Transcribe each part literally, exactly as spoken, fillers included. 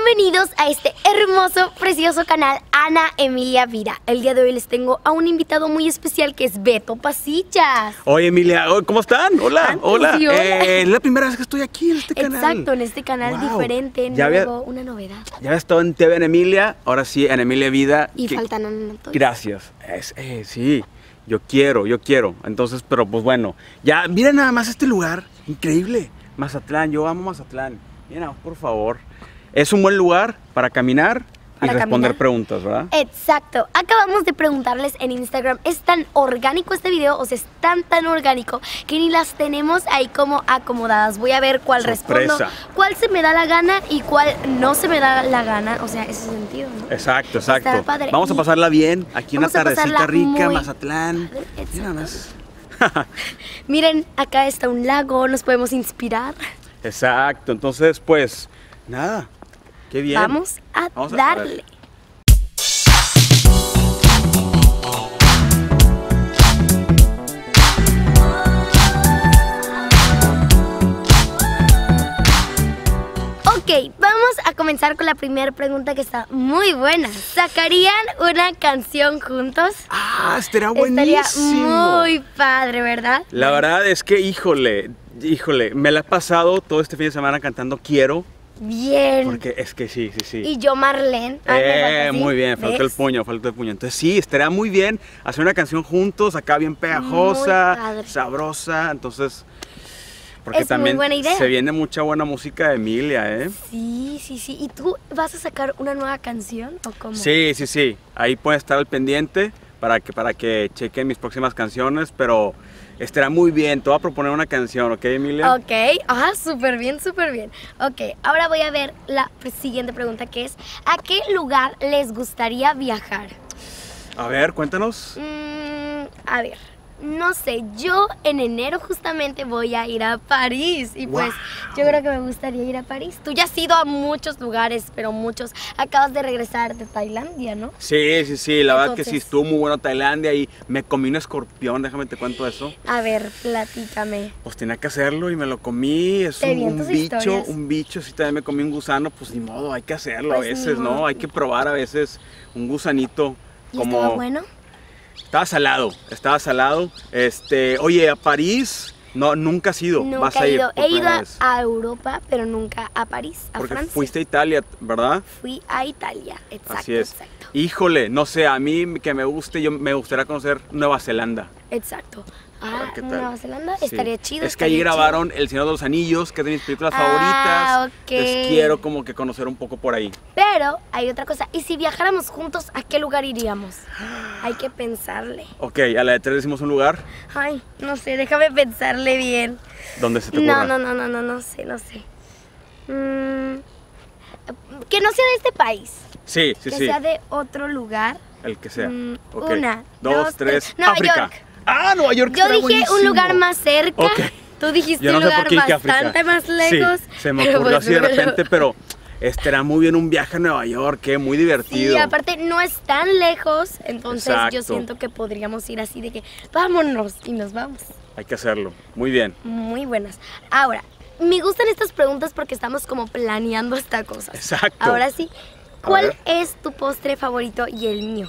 Bienvenidos a este hermoso, precioso canal Ana Emilia Vida. El día de hoy les tengo a un invitado muy especial que es Beto Pasillas. Oye, Emilia, ¿cómo están? Hola, Antes, hola. sí, hola. Eh, es la primera vez que estoy aquí en este canal. Exacto, en este canal Wow. diferente, Ya había- nuevo, una novedad. Ya había estado en T V en Emilia, ahora sí en Emilia Vida. Y Que- faltan Anatoly. Gracias. Es, eh, sí, yo quiero, yo quiero. Entonces, pero pues bueno, ya, miren nada más este lugar, increíble. Mazatlán, yo amo Mazatlán. Mira, por favor. Es un buen lugar para caminar y Para responder caminar. preguntas, ¿verdad? Exacto, acabamos de preguntarles en Instagram, ¿es tan orgánico este video? O sea, es tan tan orgánico que ni las tenemos ahí como acomodadas. Voy a ver cuál Sorpresa. respondo, cuál se me da la gana y cuál no se me da la gana. O sea, ese sentido, ¿no? Exacto, exacto. Está padre. Vamos a Y pasarla bien, aquí una vamos a pasarla tardecita rica, muy Mazatlán. padre, Mira exacto. nada más. Miren, acá está un lago, nos podemos inspirar. Exacto, entonces pues nada, qué bien. Vamos a Vamos a- a darle. ver. Ok, vamos a comenzar con la primera pregunta que está muy buena. ¿Sacarían una canción juntos? Ah, estaría Estaría buenísimo. muy padre, ¿verdad? La verdad es que, híjole, híjole, me la he pasado todo este fin de semana cantando Quiero, Bien. porque es que sí, sí, sí. Y yo, Marlene. Ay, me falta Eh, así, muy bien, faltó el ¿ves? puño, faltó el puño. Entonces sí, estaría muy bien hacer una canción juntos, acá bien pegajosa, Muy padre. sabrosa, entonces... Porque Es muy también buena idea. se viene mucha buena música de Emilia, ¿eh? Sí, sí, sí. ¿Y tú vas a sacar una nueva canción o cómo? Sí, sí, sí. Ahí pueden estar al pendiente para que, para que chequen mis próximas canciones, pero estará muy bien. Te voy a proponer una canción, ¿ok, Emilia? Ok, ah, súper bien, súper bien. Ok, ahora voy a ver la siguiente pregunta que es, ¿a qué lugar les gustaría viajar? A ver, cuéntanos. Mm, a ver, no sé, yo en enero justamente voy a ir a París y pues Wow. yo creo que me gustaría ir a París. Tú ya has ido a muchos lugares, pero muchos. Acabas de regresar de Tailandia, ¿no? Sí, sí, sí, la verdad que sí, Entonces- estuvo muy bueno Tailandia y me comí un escorpión, déjame te cuento eso. A ver, platícame. Pues tenía que hacerlo y me lo comí, es Te un, vi en un tus bicho, historias. un bicho, si también me comí un gusano, pues ni modo, hay que hacerlo Pues a ni veces, modo. ¿no? Hay que probar a veces un gusanito. ¿Y como... estaba bueno? Estaba salado, estaba salado. Este, oye, a París, no, nunca has ido. Nunca vas a he ir ido. por He ido primera a, vez. a Europa, pero nunca a París, a Porque Francia. fuiste a Italia, ¿verdad? Fui a Italia, exacto, Así es. exacto. Híjole, no sé, a mí que me guste, yo me gustaría conocer Nueva Zelanda. Exacto. A Ah, ver qué tal. Nueva Zelanda, Sí. estaría chido. Es que allí estaría chido. grabaron El Señor de los Anillos, que es de mis películas Ah, favoritas. ok. Entonces quiero como que conocer un poco por ahí. Pero hay otra cosa. ¿Y si viajáramos juntos, a qué lugar iríamos? Hay que pensarle. Ok, a la de tres decimos un lugar Ay, no sé, déjame pensarle bien. donde se te No, ocurra. no, no, no, no, no sé, no sé. Mm, que no sea de este país. Sí, sí, que sí. sea de otro lugar. El que sea. Mm, Ok. una, dos, dos, tres. tres. Nueva África. York. Ah, Nueva York. Yo está dije buenísimo. un lugar más cerca. Ok. Tú dijiste Yo no un sé lugar por qué dije África. bastante más lejos. Sí, se me pero ocurrió pues, así de pero- repente, pero estará muy bien un viaje a Nueva York, que muy divertido. Sí, aparte no es tan lejos, entonces yo Exacto. siento que podríamos ir así de que vámonos y nos vamos. Hay que hacerlo. Muy bien. Muy buenas. Ahora, me gustan estas preguntas porque estamos como planeando esta cosa. Exacto. Ahora sí, A ¿cuál ver. es tu postre favorito y el mío?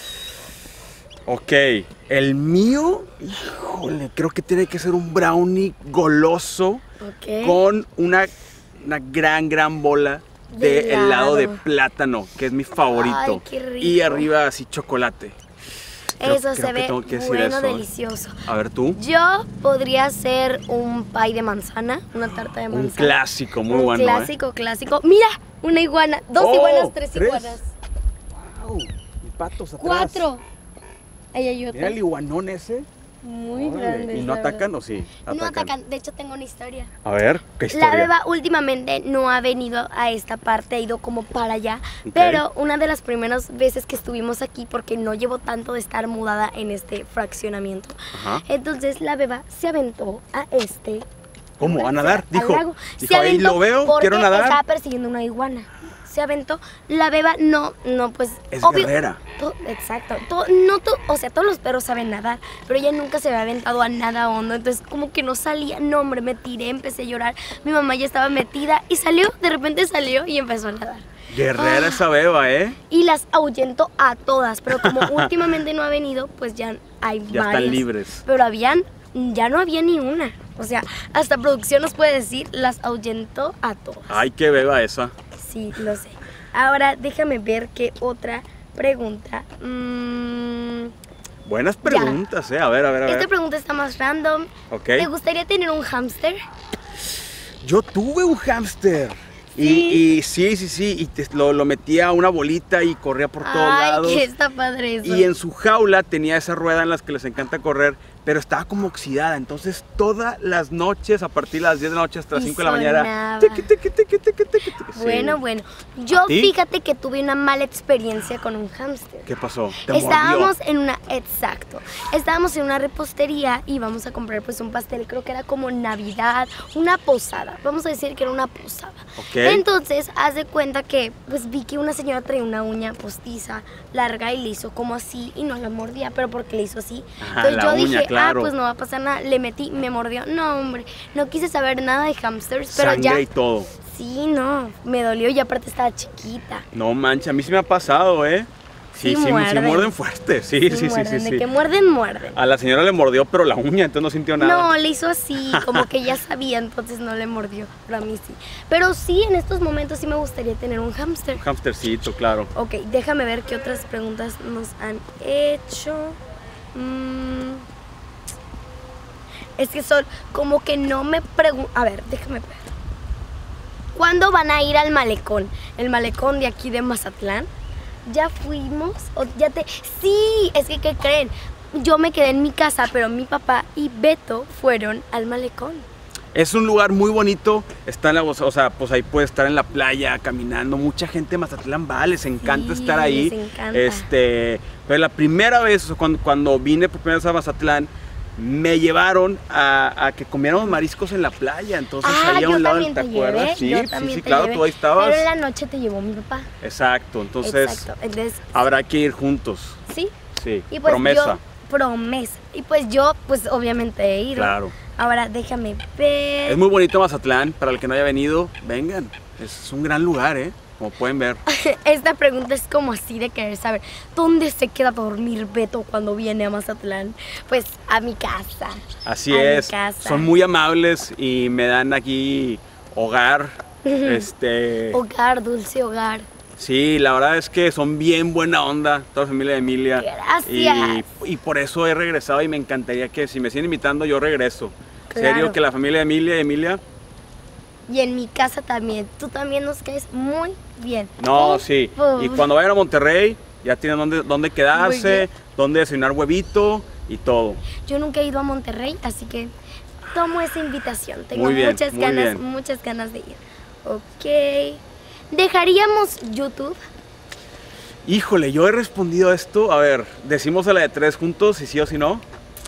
Ok, el mío, híjole, creo que tiene que ser un brownie goloso Ok. con una, una gran, gran bola de, De helado de helado. plátano, que es mi favorito. Ay, qué rico. Y arriba así chocolate. Creo- Eso creo se que ve tengo que decir bueno, eso, ¿eh? delicioso. A ver tú. Yo podría ser un pie de manzana, una tarta de Un manzana. clásico, muy un bueno. ¿eh? clásico, clásico. Mira, una iguana, dos Oh, iguanas, tres, tres. iguanas. Wow, y patos atrás. Cuatro. Ahí hay Mira otra. el iguanón ese. Muy Órale, grande. ¿Y no atacan o sí? No atacan, de hecho tengo una historia. A ver, ¿qué historia? La beba últimamente no ha venido a esta parte, ha ido como para allá, Ok. pero una de las primeras veces que estuvimos aquí, porque no llevo tanto de estar mudada en este fraccionamiento, Ajá. entonces la beba se aventó a este ¿Cómo? ¿A nadar? Al Dijo. lago. Dijo, Se ahí aventó lo veo, porque quiero nadar. estaba persiguiendo una iguana. Se aventó. La beba no, no, pues. Es obvio, guerrera. to- exacto. To- no to- o sea, todos los perros saben nadar, pero ella nunca se había aventado a nada hondo. Entonces, como que no salía. No, hombre, me tiré, empecé a llorar. Mi mamá ya estaba metida y salió. De repente salió y empezó a nadar. Guerrera Ah. esa beba, ¿eh? Y las ahuyentó a todas, pero como últimamente no ha venido, pues ya hay Ya varias. están libres. Pero habían, ya no había ni una. O sea, hasta producción nos puede decir, las ahuyentó a todas. Ay, qué beba esa. Sí, lo sé. Ahora déjame ver qué otra pregunta. Mm, Buenas preguntas, ¿eh? A ver, a ver, a esta ver. pregunta está más random. Ok. ¿Te gustaría tener un hámster? Yo tuve un hámster. Y, Sí. y sí, sí, sí. Y te- lo, lo metía a una bolita y corría por todos Ay, lados. que está padre eso. Y en su jaula tenía esa rueda en las que les encanta correr, pero estaba como oxidada. Entonces, todas las noches, a partir de las diez de la noche hasta las Y cinco de la mañana, sonaba. tiqui, tiqui, tiqui, tiqui, tiqui, tiqui. Sí. Bueno, bueno. Yo ¿A ti? fíjate que tuve una mala experiencia con un hámster. ¿Qué pasó? ¿Te Estábamos mordió? en una, exacto, estábamos en una repostería y íbamos a comprar pues un pastel, creo que era como Navidad, una posada, vamos a decir que era una posada. Ok. Entonces, haz de cuenta que pues vi que una señora traía una uña postiza, larga y le hizo como así y no la mordía, pero porque le hizo así. Ajá, Entonces la yo uña, dije, claro. ah, pues no va a pasar nada, le metí, me mordió, no hombre, no quise saber nada de hamsters, pero Sangre ya, y todo. sí, no, me dolió y aparte estaba chiquita. No mancha, a mí sí me ha pasado, ¿eh? Sí, Sí sí, sí, muerden. muerden fuerte. Sí, sí, sí, sí, muerden, sí. de que muerden, muerden. A la señora le mordió, pero la uña, entonces no sintió nada. No, le hizo así, como que ya sabía, entonces no le mordió, pero a mí sí. Pero sí, en estos momentos sí me gustaría tener un hámster. Un hamstercito, claro. Ok, déjame ver qué otras preguntas nos han hecho. Mm, es que son como que no me preguntan. A ver, déjame ver. ¿Cuándo van a ir al malecón? El malecón de aquí de Mazatlán. ¿Ya fuimos? ¿O ya te...? Sí, es que, ¿qué creen? Yo me quedé en mi casa, pero mi papá y Beto fueron al malecón. Es un lugar muy bonito, está en la, o sea, pues ahí puedes estar en la playa caminando, mucha gente de Mazatlán va, les encanta Sí, estar ahí. les encanta. Este, pero la primera vez, o sea, cuando, cuando vine por primera vez a Mazatlán, me llevaron a, a que comiéramos mariscos en la playa, entonces Ah, ahí a yo un lado, también ¿te te acuerdas? llevé, Sí, yo sí, también sí, te claro, llevé, tú ahí estabas. Pero en la noche te llevó mi papá. Exacto, entonces Exacto, entonces, habrá que ir juntos, sí. sí, Y pues promesa, yo, promesa. Y pues yo, pues obviamente he ido. claro. Ahora déjame ver. Es muy bonito Mazatlán, para el que no haya venido, vengan, es un gran lugar, ¿eh? Como pueden ver. Esta pregunta es como así de querer saber, ¿dónde se queda a dormir Beto cuando viene a Mazatlán? Pues a mi casa. Así A mi es, casa. son muy amables y me dan aquí hogar, este, Hogar, dulce hogar. sí, la verdad es que son bien buena onda, toda la familia de Emilia. Gracias. Y, y por eso he regresado y me encantaría que si me siguen invitando yo regreso. Claro. Serio que la familia de Emilia y Emilia, Y en mi casa también. Tú también nos caes muy bien. no, Pum, sí. pum. Y cuando vayan a Monterrey ya tienen dónde, dónde Muy quedarse, bien. dónde desayunar huevito y todo. Yo nunca he ido a Monterrey, así que tomo esa invitación. Tengo Muy bien, muchas muy ganas, bien. muchas ganas de ir. Ok. ¿Dejaríamos YouTube? Híjole, yo he respondido a esto. A ver, decimos a la de tres juntos, si sí o si no.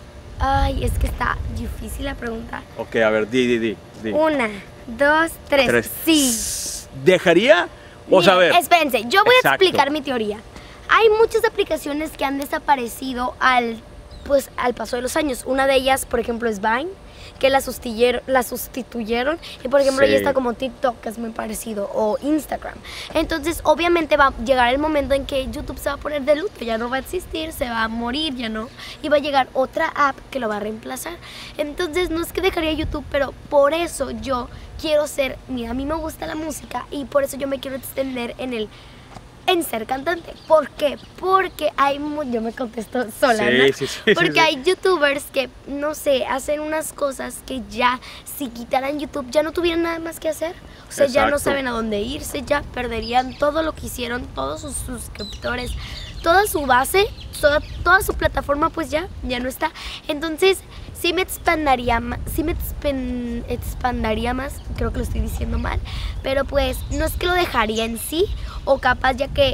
Ay, es que está difícil la pregunta. Ok, a ver, di, di, di. di. Una, dos, tres. Tres. Sí. ¿Dejaría? O sea, a Miren, ver. espérense, yo voy Exacto. a explicar mi teoría. Hay muchas aplicaciones que han desaparecido al, pues, al paso de los años. Una de ellas, por ejemplo, es Vine, que la sustituyeron, la sustituyeron. Y por ejemplo, Sí. ya está como TikTok, que es muy parecido, o Instagram. Entonces, obviamente va a llegar el momento en que YouTube se va a poner de luto, ya no va a existir, se va a morir, ya no. Y va a llegar otra app que lo va a reemplazar. Entonces, no es que dejaría YouTube, pero por eso yo quiero ser, mira, a mí me gusta la música y por eso yo me quiero extender en el en ser cantante. ¿Por qué? Porque hay, mu- yo me contesto sola, Sí, ¿no? sí, sí, sí, Porque sí. hay youtubers que, no sé, hacen unas cosas que ya, si quitaran YouTube, ya no tuvieran nada más que hacer. O sea, ya no Exacto. saben a dónde irse, ya perderían todo lo que hicieron, todos sus suscriptores, toda su base, toda, toda su plataforma, pues ya, ya no está. Entonces, sí me expandaría más, sí me expen- expandaría más, creo que lo estoy diciendo mal, pero pues no es que lo dejaría en sí, o capaz ya que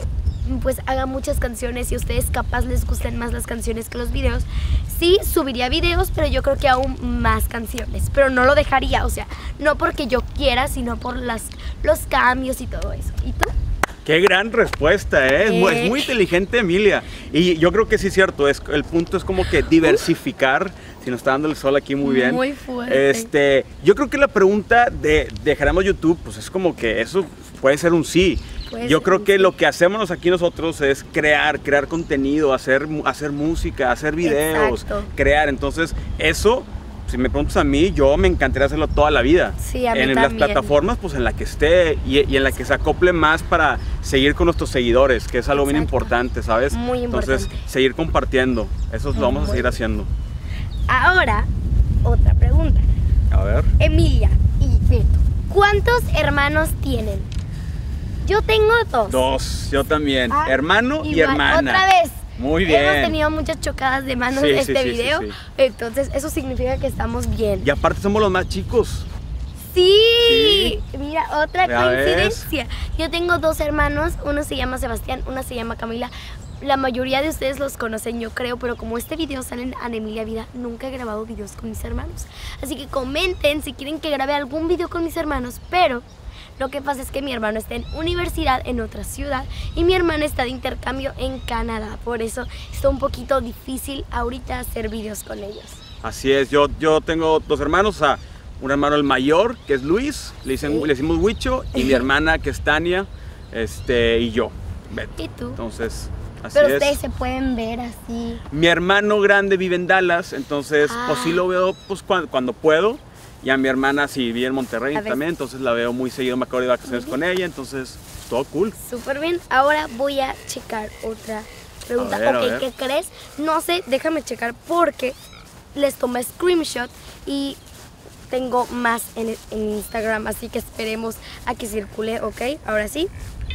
pues haga muchas canciones y a ustedes capaz les gusten más las canciones que los videos, sí subiría videos, pero yo creo que aún más canciones, pero no lo dejaría, o sea, no porque yo quiera, sino por las, los cambios y todo eso. ¿Y tú? Qué gran respuesta, ¿eh? Es, muy, es muy inteligente, Emilia. Y yo creo que sí es cierto, es, el punto es como que diversificar, si nos está dando el sol aquí muy bien. Muy fuerte. Este, yo creo que la pregunta de ¿dejaremos YouTube? Pues es como que eso puede ser un sí. Puede Yo ser creo un que sí. lo que hacemos aquí nosotros es crear, crear contenido, hacer, hacer música, hacer videos, Exacto. crear. Entonces, eso, si me preguntas a mí, yo me encantaría hacerlo toda la vida. Sí, a mí en también. las plataformas, pues en la que esté y, y en la que se acople más para seguir con nuestros seguidores, que es algo bien Exacto. importante, ¿sabes? Muy Entonces, importante. seguir compartiendo. Eso lo vamos a Muy seguir bien. haciendo. Ahora, otra pregunta. A ver. Emilia y Beto, ¿cuántos hermanos tienen? Yo tengo dos. Dos, yo también. Ah, Hermano y igual, hermana. Otra vez. Muy bien. Hemos tenido muchas chocadas de manos Sí, en sí, este sí, sí, video, sí. entonces eso significa que estamos bien. Y aparte somos los más chicos. Sí, mira, otra Ya ves. coincidencia. Yo tengo dos hermanos, uno se llama Sebastián, una se llama Camila. La mayoría de ustedes los conocen, yo creo, pero como este video sale en Ana Emilia Vida, nunca he grabado videos con mis hermanos. Así que comenten si quieren que grabe algún video con mis hermanos, pero lo que pasa es que mi hermano está en universidad en otra ciudad y mi hermana está de intercambio en Canadá. Por eso está un poquito difícil ahorita hacer videos con ellos. Así es, yo, yo tengo dos hermanos, o sea, un hermano el mayor, que es Luis, le, dicen, Sí. le decimos Huicho, y mi hermana, que es Tania, este, y yo, Beto. ¿Y tú? Entonces, así Pero es. ustedes se pueden ver así. Mi hermano grande vive en Dallas, entonces, Ah. pues sí lo veo pues, cuando, cuando puedo. Y a mi hermana sí vive en Monterrey A ver. también, entonces la veo muy seguido, me acabo de vacaciones con ella, entonces, todo cool. Súper bien. Ahora voy a checar otra pregunta. A ver, a ok, ver. ¿qué crees? No sé, déjame checar porque les tomé screenshot y tengo más en, en Instagram, así que esperemos a que circule, ¿ok? Ahora sí.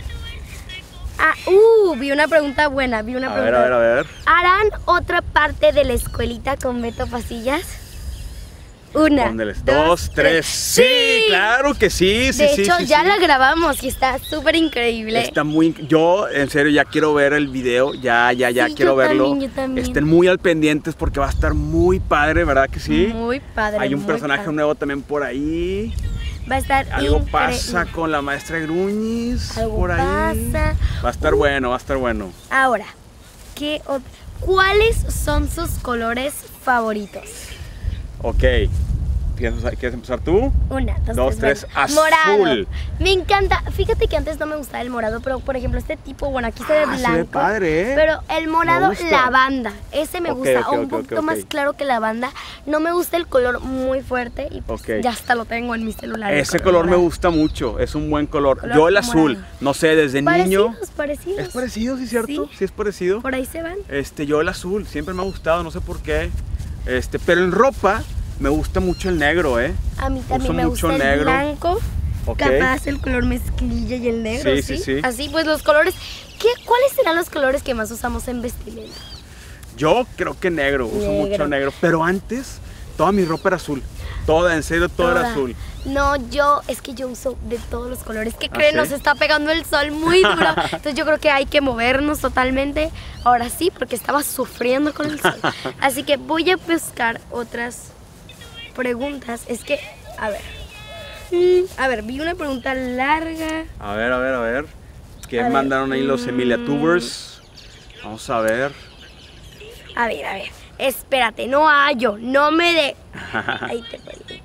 Ah, uh, vi una pregunta buena, vi una A ver, pregunta. a ver, a ver. ¿Harán otra parte de la escuelita con Beto Pasillas? Una, Póndeles. Dos, tres. Sí, claro que sí, sí, de sí. hecho, sí, ya sí. la grabamos y está súper increíble. Está muy, yo en serio ya quiero ver el video, ya, ya, ya Sí, quiero yo verlo. también, yo también. Estén muy al pendientes porque va a estar muy padre, ¿verdad que sí? Muy padre. Hay un muy personaje padre. nuevo también por ahí. Va a estar Algo increíble. pasa con la maestra Gruñis Algo por ahí. pasa. Va a estar Uh. bueno, va a estar bueno. Ahora, ¿qué ot- ¿cuáles son sus colores favoritos? Ok. ¿Quieres, quieres empezar tú? Una, dos, Dos, tres, tres, bueno. azul. Morado. Me encanta. Fíjate que antes no me gustaba el morado, pero por ejemplo este tipo, bueno, aquí se ve Ah, se ve blanco. padre, ¿eh? Pero el morado, Me gusta. lavanda. Ese me Ok, gusta. ok, o un ok, poquito ok, más ok. claro que lavanda. No me gusta el color muy fuerte y pues, Ok. ya hasta lo tengo en mi celular. el Ese color me morado. gusta mucho, es un buen color. Color Yo el azul, morado. no sé, desde niño. Parecidos, parecidos. ¿Es parecido, sí, cierto? Sí. Sí, es parecido. Por ahí se van. Este, yo el azul, siempre me ha gustado, no sé por qué. Este, pero en ropa me gusta mucho el negro, ¿eh? A mí también Uso me mucho gusta el negro. blanco. Ok. Capaz el color mezclilla y el negro, Sí, ¿sí? sí, sí. Así pues los colores. ¿Qué, ¿Cuáles serán los colores que más usamos en vestimenta? Yo creo que negro, uso Negro. mucho negro. Pero antes, toda mi ropa era azul. Toda, en serio, todo era Toda. azul. No, yo, es que yo uso de todos los colores. ¿Qué ¿Ah, creen? sí? Nos está pegando el sol muy duro. Entonces yo creo que hay que movernos totalmente. Ahora sí, porque estaba sufriendo con el sol. Así que voy a buscar otras preguntas. Es que, a ver. Mm, A ver, vi una pregunta larga. A ver, a ver, a ver. ¿Qué A ver, mandaron ahí los mm. Emilia Tubers? Vamos a ver. A ver, a ver. Espérate, no hallo, no me de. Ahí te perdí.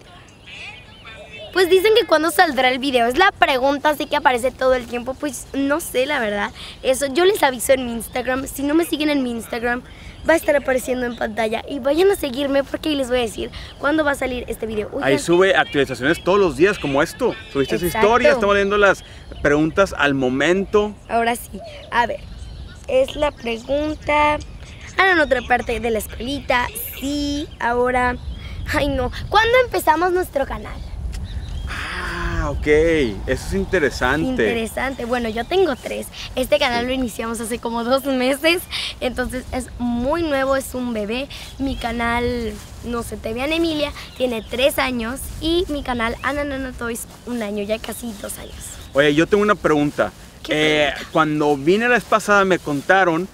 Pues dicen que cuando saldrá el video, es la pregunta, así que aparece todo el tiempo. Pues no sé, la verdad. Eso yo les aviso en mi Instagram. Si no me siguen en mi Instagram, va a estar apareciendo en pantalla. Y vayan a seguirme porque ahí les voy a decir cuándo va a salir este video. Uy, Ahí ya- sube actualizaciones todos los días como esto. Subiste esa Exacto. historia, estamos leyendo las preguntas al momento. Ahora sí, a ver, es la pregunta. Ah, en otra parte de la escuelita. Sí, ahora. Ay, no. ¿Cuándo empezamos nuestro canal? Ah, ok. Eso es interesante. Interesante. Bueno, yo tengo tres. Este canal lo iniciamos hace como dos meses. Entonces es muy nuevo, es un bebé. Mi canal, no sé, Te Vean Emilia, tiene tres años. Y mi canal Ana Nana Toys, un año, ya casi dos años. Oye, yo tengo una pregunta. Eh, cuando vine la vez pasada me contaron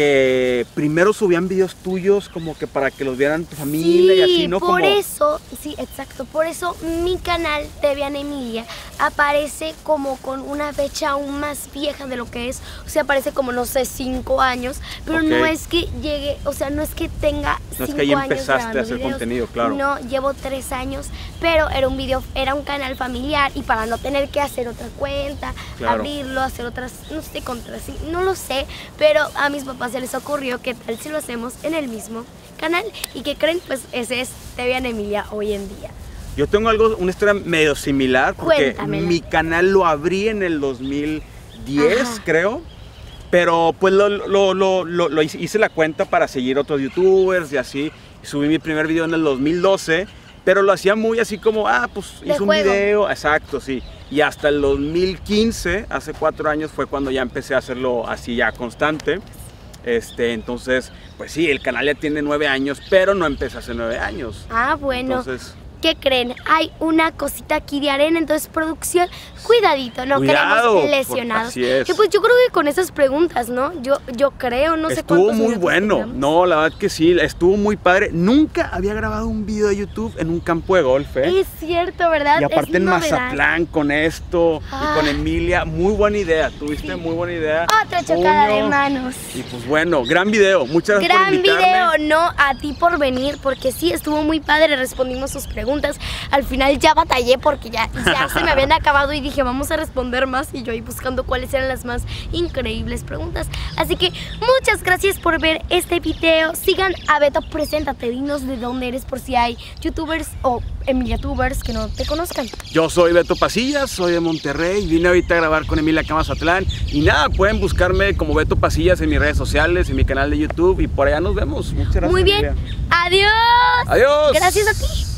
que primero subían videos tuyos como que para que los vieran tu familia sí, y así, ¿no? por como... eso, sí, exacto, por eso mi canal Te Vean Emilia aparece como con una fecha aún más vieja de lo que es, o sea, aparece como, no sé, cinco años, pero okay. no es que llegue, o sea, no es que tenga no cinco es que ahí años empezaste a hacer videos. contenido, claro. No, llevo tres años, pero era un video, era un canal familiar y para no tener que hacer otra cuenta, claro. abrirlo, hacer otras, no sé, contras, no lo sé, pero a mis papás se les ocurrió que tal si lo hacemos en el mismo canal y que creen, pues ese es Te Vean Emilia hoy en día. Yo tengo algo, una historia medio similar porque Cuéntamela. Mi canal lo abrí en el dos mil diez, ajá, creo, pero pues lo, lo, lo, lo, lo hice, hice la cuenta para seguir otros youtubers y así, subí mi primer video en el dos mil doce, pero lo hacía muy así como, ah, pues hice un video, exacto, sí. Y hasta el dos mil quince, hace cuatro años, fue cuando ya empecé a hacerlo así ya constante. Este, entonces, pues sí, el canal ya tiene nueve años, pero no empecé hace nueve años. Ah, bueno. Entonces, ¿qué creen? Hay una cosita aquí de arena, entonces producción, cuidadito, no cuidado, queremos lesionados. Así es. Y pues yo creo que con esas preguntas, ¿no? Yo, yo creo, no sé cuántos estuvo muy bueno, tengamos. No, la verdad que sí, estuvo muy padre. Nunca había grabado un video de YouTube en un campo de golf, ¿eh? Es cierto, ¿verdad? Y aparte es en novedad. Mazatlán con esto ah. y con Emilia, muy buena idea, tuviste sí. muy buena idea. Otra chocada de manos. Y pues bueno, gran video, muchas gracias gran por invitarme. Gran video, no, a ti por venir, porque sí, estuvo muy padre, respondimos sus preguntas. Al final ya batallé porque ya, ya se me habían acabado y dije, vamos a responder más, y yo ahí buscando cuáles eran las más increíbles preguntas. Así que muchas gracias por ver este video. Sigan a Beto, preséntate, dinos de dónde eres por si hay youtubers o emiliatubers que no te conozcan. Yo soy Beto Pasillas, soy de Monterrey, vine ahorita a grabar con Emilia acá en Mazatlán y nada, pueden buscarme como Beto Pasillas en mis redes sociales, en mi canal de YouTube y por allá nos vemos. Muchas gracias. Muy bien, Emilia. adiós. Adiós. Gracias a ti.